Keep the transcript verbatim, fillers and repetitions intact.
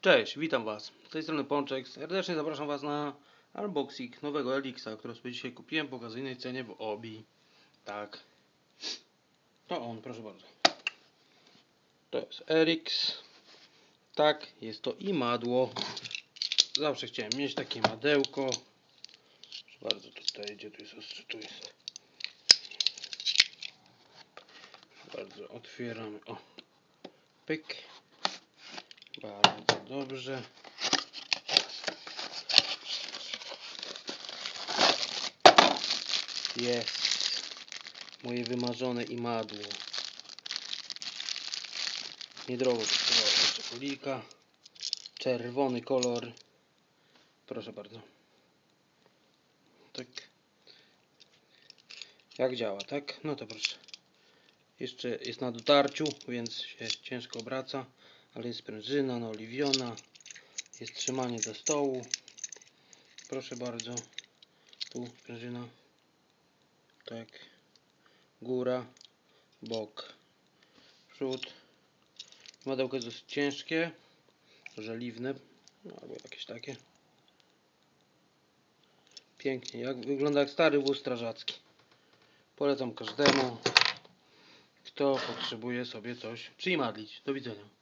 Cześć, witam Was. Z tej strony Pączek. Serdecznie zapraszam Was na unboxing nowego Elixa, który sobie dzisiaj kupiłem po okazyjnej cenie w Obi. Tak. To on, proszę bardzo. To jest Elix. Tak, jest to imadło. Zawsze chciałem mieć takie madełko. Proszę bardzo, tutaj, gdzie tu jest ostrze, tu jest. Proszę bardzo, otwieramy. O, pyk. Bardzo dobrze. Jest moje wymarzone imadło. Niedrogo kosztowało jeszcze kulika. Czerwony kolor. Proszę bardzo. Tak. Jak działa, tak? No to proszę. Jeszcze jest na dotarciu, więc się ciężko obraca. Ale jest sprężyna naoliwiona. Jest trzymanie do stołu. Proszę bardzo. Tu sprężyna. Tak. Góra. Bok. Przód. Madełko jest dosyć ciężkie. Żeliwne. No, albo jakieś takie. Pięknie. Jak, wygląda jak stary wóz strażacki. Polecam każdemu, kto potrzebuje sobie coś przyimadlić. Do widzenia.